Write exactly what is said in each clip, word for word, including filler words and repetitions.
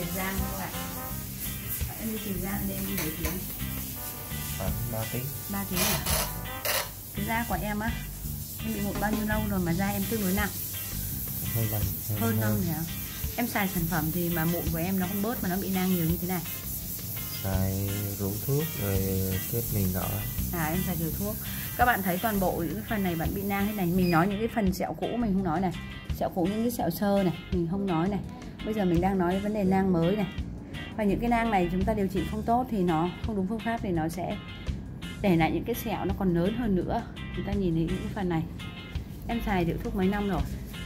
tiền Giang các bạn. Em đi tiền Giang em đi mấy tiếng? Khoảng ba tiếng. ba tiếng à? Cái da của em á, em bị mụn bao nhiêu lâu rồi mà da em tương đối nặng? Hơn năm. Hơn năm hả? Em xài sản phẩm gì mà mụn của em nó không bớt mà nó bị nang nhiều như thế này? Xài rượu thuốc rồi kết miền nọ. À em xài rượu thuốc. Các bạn thấy toàn bộ những cái phần này bạn bị nang thế này. Mình nói những cái phần sẹo cũ mình không nói này. Sẹo cũ những cái sẹo sơ này mình không nói này. Bây giờ mình đang nói vấn đề nang mới này. Và những cái nang này chúng ta điều trị không tốt thì nó không đúng phương pháp thì nó sẽ để lại những cái sẹo nó còn lớn hơn nữa. Chúng ta nhìn thấy những cái phần này. Em xài rượu thuốc mấy năm rồi?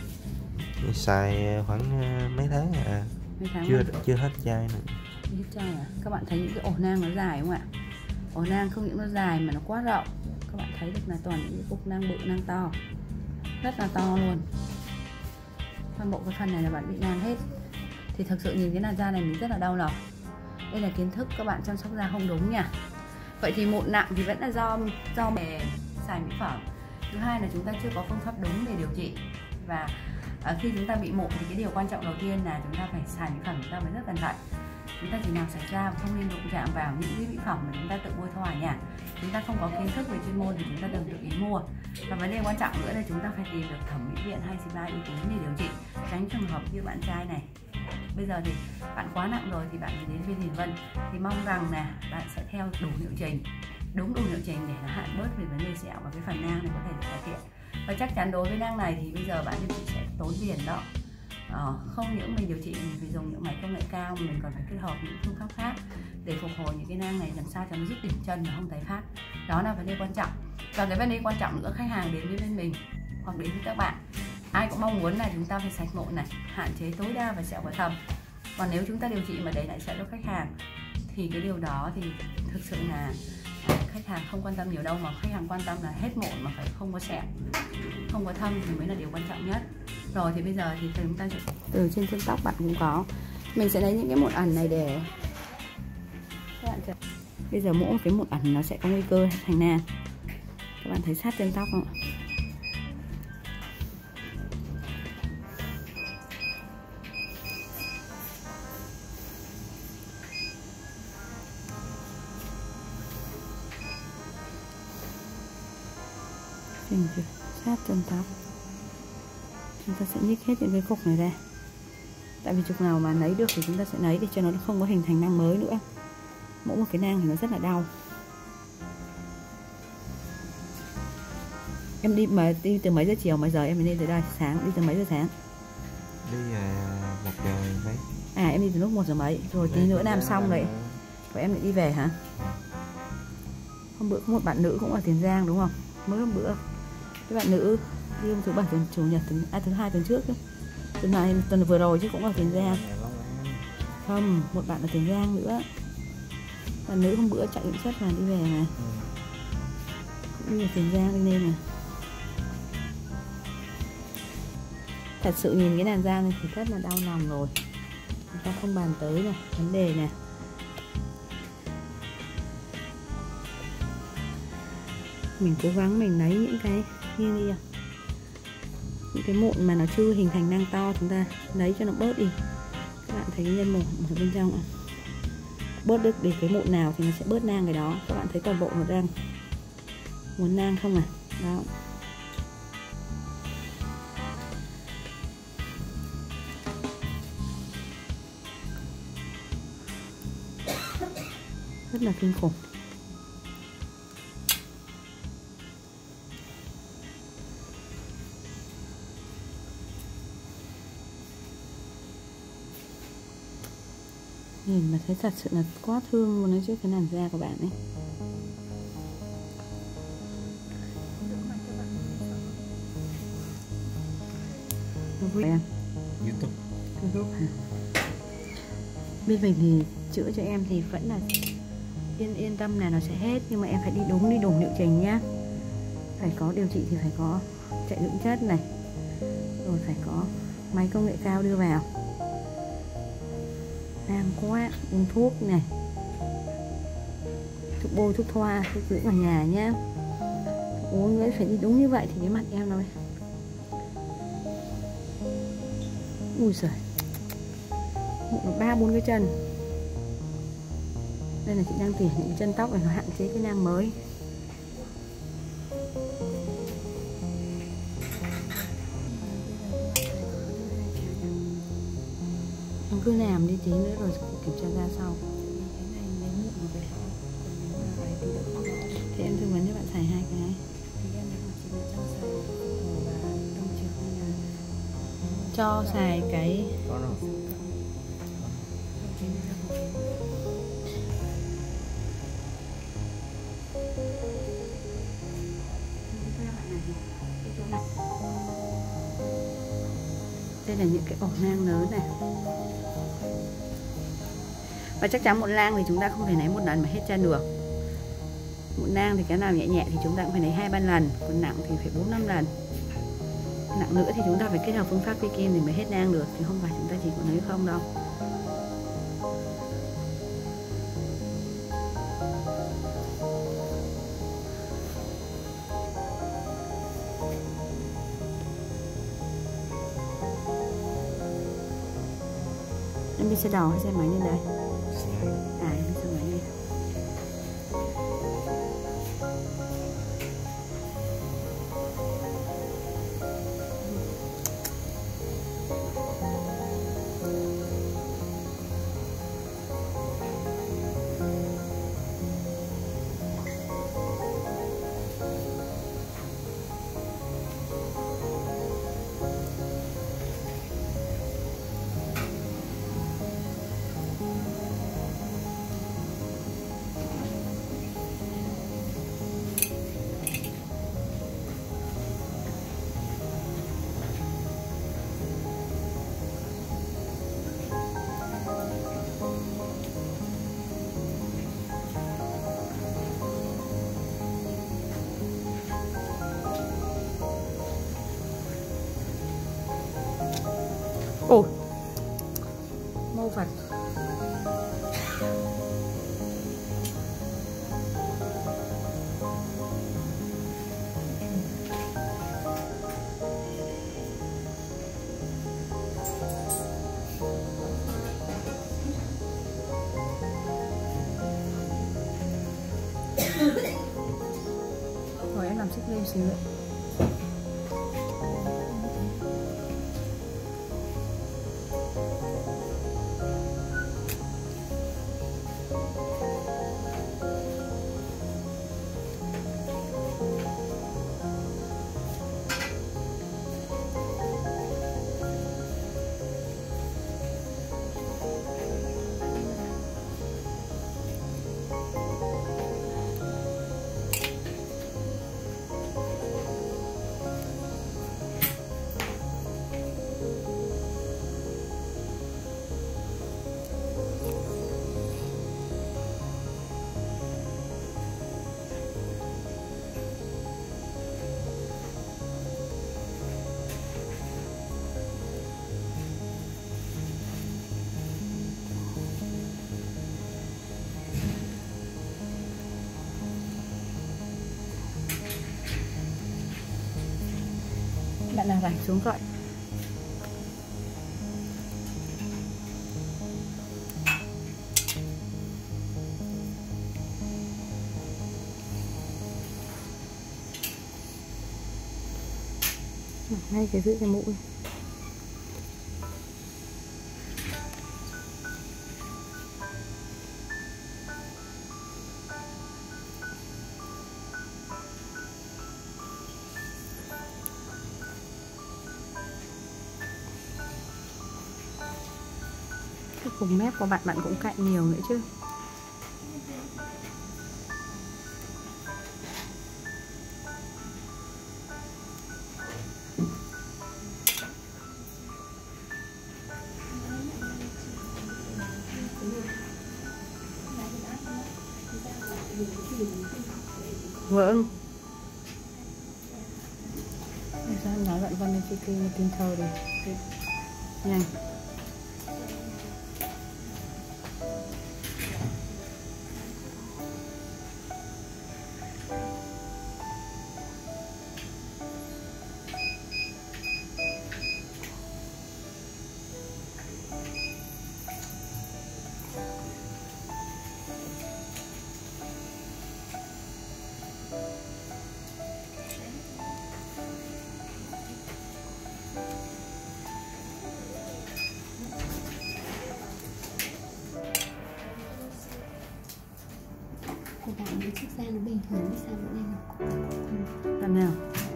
Xài khoảng mấy tháng à? Mấy tháng chưa rồi? chưa hết chai nữa. Hết chai à? Các bạn thấy những cái ổ nang nó dài không ạ? Ổ nang không những nó dài mà nó quá rộng. Các bạn thấy được là toàn những cái cục nang bự, nang to, rất là to luôn. Toàn bộ cái phần này là bạn bị nang hết. Thì thực sự nhìn cái làn da này mình rất là đau lòng. Đây là kiến thức các bạn chăm sóc da không đúng nha. Vậy thì mụn nặng thì vẫn là do do về xài mỹ phẩm. Thứ hai là chúng ta chưa có phương pháp đúng để điều trị. Và à, khi chúng ta bị mụn thì cái điều quan trọng đầu tiên là chúng ta phải xài mỹ phẩm, chúng ta phải rất cẩn thận. Chúng ta chỉ làm sạch da và không nên đụng chạm vào những cái mỹ phẩm mà chúng ta tự bôi thoa ở nhà. Chúng ta không có kiến thức về chuyên môn thì chúng ta đừng tự ý mua. Và vấn đề quan trọng nữa là chúng ta phải tìm được thẩm mỹ viện hay spa uy tín để điều trị, tránh trường hợp như bạn trai này. Bây giờ thì bạn quá nặng rồi thì bạn phải đến bên Hiền Vân. Thì mong rằng là bạn sẽ theo đủ liệu trình, đúng đủ liệu trình để nó hạn bớt về vấn đề sẹo và cái phần nang này có thể được cải thiện. Và chắc chắn đối với nang này thì bây giờ bạn điều trị sẽ tốn tiền đó. Ờ, không những mình điều trị mình phải dùng những máy công nghệ cao mà mình còn phải kết hợp những phương pháp khác để phục hồi những cái nang này làm sao cho nó giúp điểm chân và không tái phát. Đó là vấn đề quan trọng. Và cái vấn đề quan trọng nữa, khách hàng đến với bên mình hoặc đến với các bạn, ai cũng mong muốn là chúng ta phải sạch mụn này, hạn chế tối đa và sẹo và thâm. Còn nếu chúng ta điều trị mà để lại sẹo cho khách hàng thì cái điều đó thì thực sự là à, khách hàng không quan tâm nhiều đâu, mà khách hàng quan tâm là hết mụn mà phải không có sẹo, không có thâm thì mới là điều quan trọng nhất. Rồi thì bây giờ thì chúng ta sẽ từ trên chân tóc bạn cũng có, mình sẽ lấy những cái mụn ẩn này để các bạn chờ. Bây giờ mỗi một cái mụn ẩn nó sẽ có nguy cơ thành nang. Các bạn thấy sát chân tóc không ạ? Nhìn chưa? Sát chân tóc. Chúng ta sẽ nhích hết những cái cục này ra. Tại vì chục nào mà lấy được thì chúng ta sẽ lấy để cho nó không có hình thành nang mới nữa. Mỗi một cái nang thì nó rất là đau. Em đi mà đi từ mấy giờ chiều mấy giờ em mới lên tới đây? Sáng đi từ mấy giờ sáng? Đi à, một giờ mấy. À em đi từ lúc một giờ mấy. Rồi tí nữa làm xong đấy. Rồi em lại đi về hả? Hôm bữa có một bạn nữ cũng ở Tiền Giang đúng không? Mới hôm bữa cái bạn nữ đi hôm thứ bảy tuần chủ nhật tuần à, thứ hai tuần trước ấy. Tuần này tuần vừa rồi chứ cũng ở Tiền Giang. Không, một bạn ở Tiền Giang nữa. Bạn nữ hôm bữa chạy điện chất mà đi về này. Cũng đi ở Tiền Giang đi lên này. Thật sự nhìn cái làn da này thì rất là đau lòng rồi. Chúng ta không bàn tới này, vấn đề này. Mình cố gắng mình lấy những cái như đi à. Những cái mụn mà nó chưa hình thành nang to chúng ta lấy cho nó bớt đi. Các bạn thấy cái nhân mụn ở bên trong à? Bớt được để cái mụn nào thì nó sẽ bớt nang cái đó. Các bạn thấy toàn bộ nó đang muốn nang không à? Đó. Rất là kinh khủng. Nhìn mà thấy thật sự là quá thương luôn đấy chứ, cái làn da của bạn ấy. YouTube. YouTube hả? Bên mình thì chữa cho em thì vẫn là yên yên tâm là nó sẽ hết, nhưng mà em phải đi đúng đi đủ liệu trình nhá. Phải có điều trị thì phải có chạy dưỡng chất này, rồi phải có máy công nghệ cao đưa vào. Nang quá, uống thuốc này, thuốc bôi, thuốc thoa, thuốc dưỡng ở nhà nhá. Uống nữa phải đi đúng như vậy thì cái mặt em nó mới... Ui giời, mụn ba bốn cái chân. Đây là chị đang tỉa những chân tóc để nó hạn chế cái nang mới. Em cứ làm đi tí nữa rồi kiểm tra ra sau. Thì em tư vấn cho bạn xài hai cái. Cho xài cái có đâu. Đây là những cái ổ nang lớn này. Và chắc chắn mụn nang thì chúng ta không thể lấy một lần mà hết chân được. Mụn nang thì cái nào nhẹ nhẹ thì chúng ta cũng phải lấy hai ba lần, còn nặng thì phải bốn năm lần. Nặng nữa thì chúng ta phải kết hợp phương pháp vi kim thì mới hết nang được, chứ không phải chúng ta chỉ có lấy không đâu. Em đi xe đò hay xe máy lên đây? À, em đi xe máy đi. Ồ, mô Phật. Rồi em làm xích lên xíu nữa. Bạn nào rảnh xuống gọi. Ngay cái giữ cái mũi. Cái vùng mép của bạn bạn cũng cạnh nhiều nữa chứ. Vâng. Sao em nói bạn Vân lên kia tin thơ đi. Nhanh. tại những chiếc da nó bình thường vì sao bữa nay nó có Lần nào?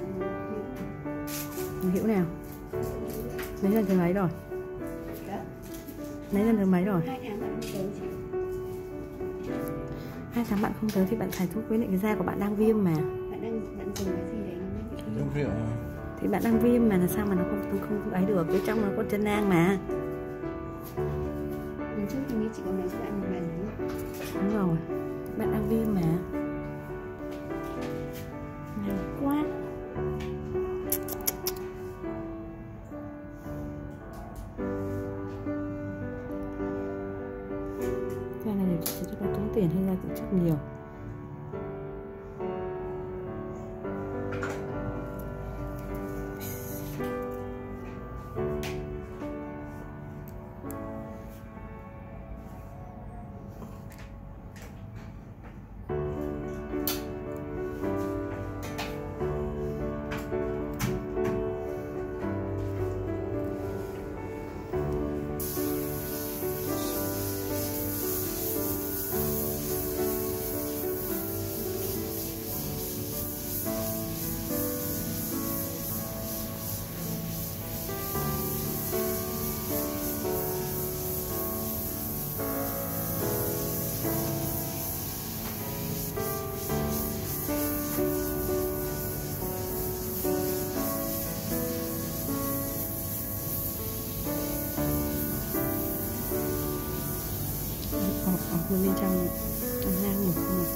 Hiểu nào? Lấy lần thứ mấy rồi? đó. Lấy lần thứ mấy rồi? Hai tháng bạn không tới chị. Hai tháng bạn không tới thì bạn xài thuốc với lại cái da của bạn đang viêm mà. Bạn đang bạn dùng cái gì đấy nó mới bị Nước rượu. Thì bạn đang viêm mà làm sao mà nó không không không, không ấy được, bên trong nó có chân nang mà. lần trước tôi nghĩ chị còn nói cho bạn một lần nữa. Đúng rồi, bạn đang viêm mà. Nhanh quá. Cái này điều trị sẽ rất là tốn tiền hay là tổ chức nhiều. Ở bên trong nang một này.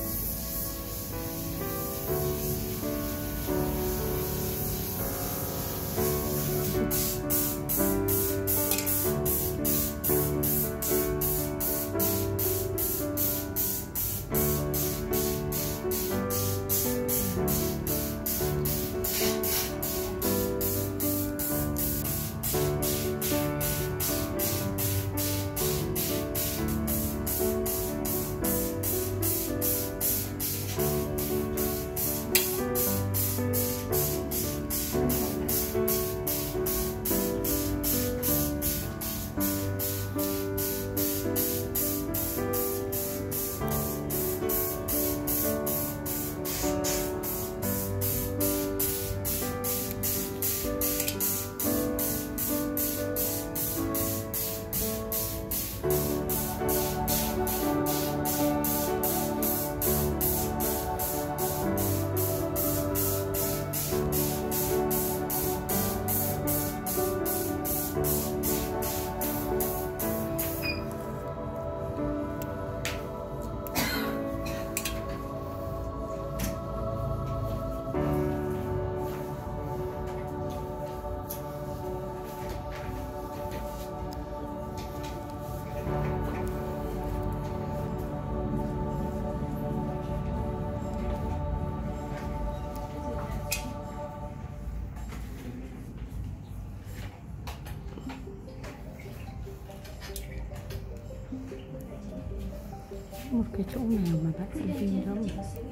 Một cái chỗ nào mà bạn sẽ viêm không?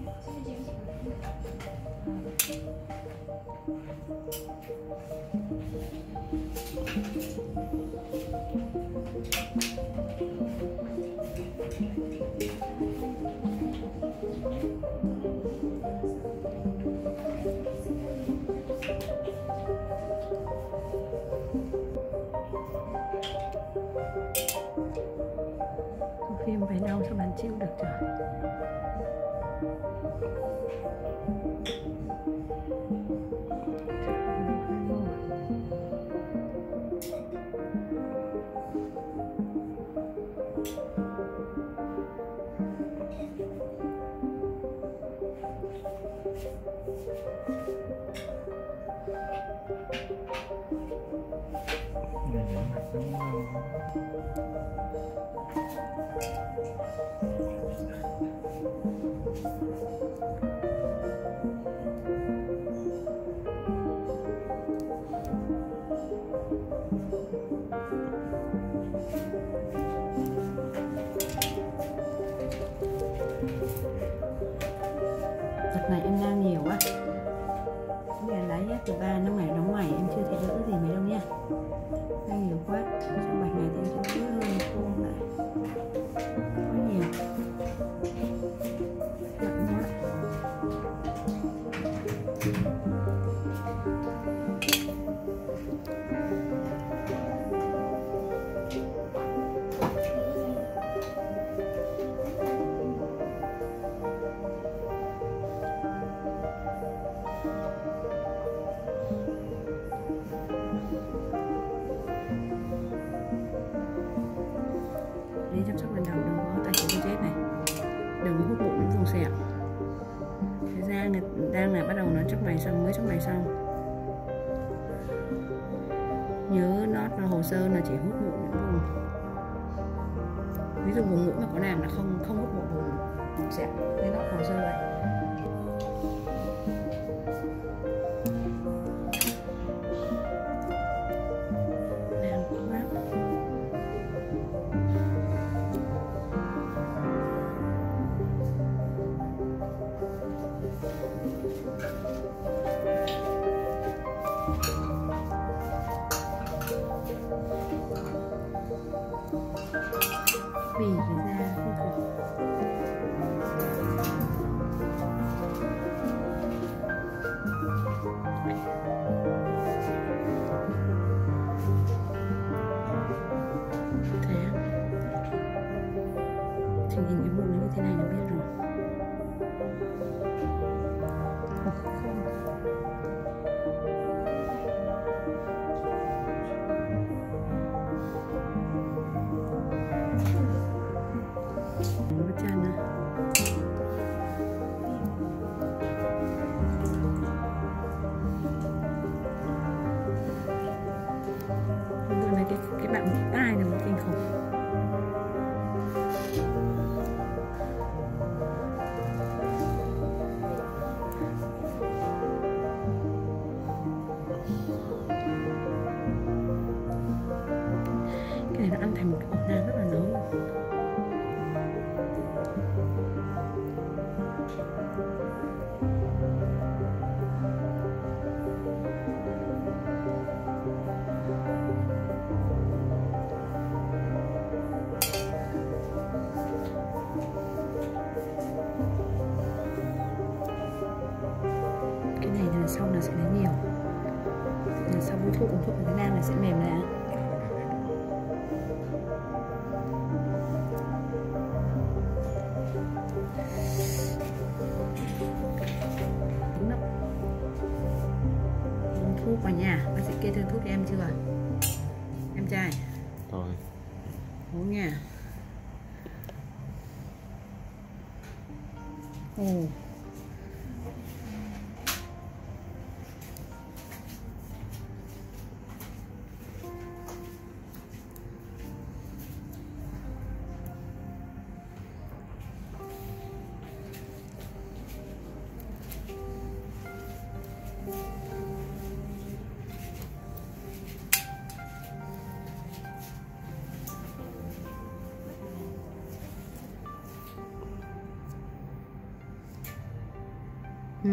Viêm phải đau sao bạn chịu được trời. Này để mặt đúng không? Đợt này em đang nhiều quá. Ngày lấy hết từ ba năm ngày đóng mày em chưa thấy đỡ gì mấy đâu nha. Đang nhiều quá. Sau bảy ngày thì em sẽ cứ hơi khô lại. Quá nhiều. Đợt đi chăm sóc lần đầu đừng có tay chết chết này, đừng hút bụi những vùng sẹo. Thế ra người đang là bắt đầu nó chốc này xong mới chốc này xong. Nhớ nót vào hồ sơ là chỉ hút bụi những vùng, ví dụ vùng mũi mà có làm là không không hút bụi vùng sẹo, cái nót hồ sơ vậy. Vì cái da không thuộc. Thế thì nhìn cái bụng nó như thế này là biết rồi. Ồ, không. Chân này. Hôm nay cái cái bạn mũi tai này nó kinh khủng. Cái này nó ăn thành một cái ổ nang rất là lớn. Cái này là sau là sẽ lấy nhiều, là sau bôi thuốc uống thuốc cái nang này sẽ mềm lại. Uống thuốc vào nhà, bác sĩ kê đơn thuốc cho em chưa? Em trai Rồi. uống nha. Ồ. Ừ.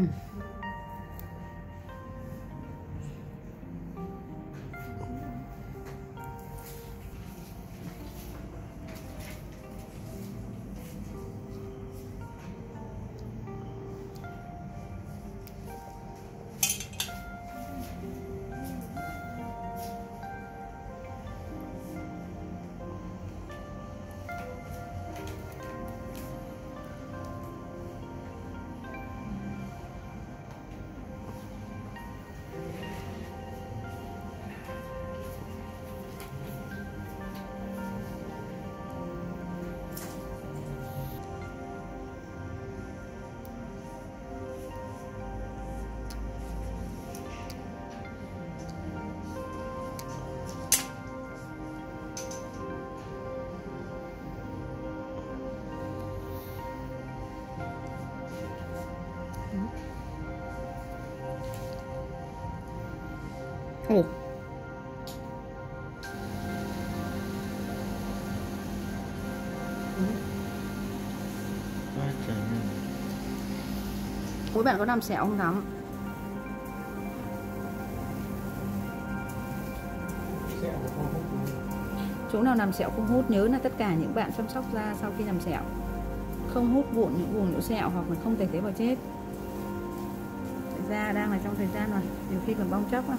Ồ. Quá trời. Mỗi bạn có làm sẹo không lắm? Chỗ nào làm sẹo không hút, nhớ là tất cả những bạn chăm sóc da sau khi làm sẹo không hút vụn những vùng nhũ sẹo hoặc là không tẩy tế bào chết. Da đang là trong thời gian rồi, nhiều khi còn bong chóc á.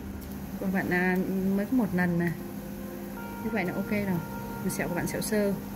Còn bạn là mới có một lần mà như vậy là ok rồi, vì sẹo của bạn sẹo sơ.